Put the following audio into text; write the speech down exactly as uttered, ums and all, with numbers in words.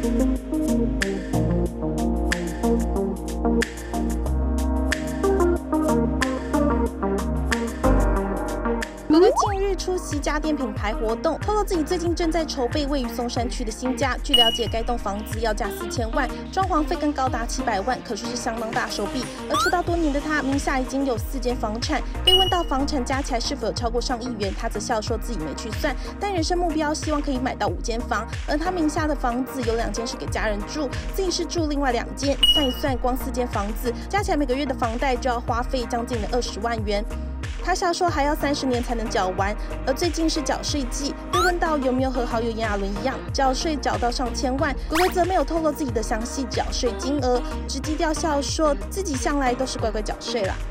哥哥近日出席家电品牌活动，透露自己最近正在筹备位于松山区的新家。据了解，该栋房子要价四千万，装潢费更高达七百万，可说是相当大手笔。而出道多年的他，名下已经有四间房产。被问到房产加起来是否有超过上亿元，他则笑说自己没去算，但人生目标希望可以买到五间房。而他名下的房子有两间是给家人住，自己是住另外两间。算一算，光四间房子加起来每个月的房贷就要花费将近的二十万元。他笑说还要三十年才能缴完，而最近是缴税季，被问到有没有和好友炎亚纶一样缴税缴到上千万，哥哥则没有透露自己的详细缴税金额，只低调笑说自己向来都是乖乖缴税啦。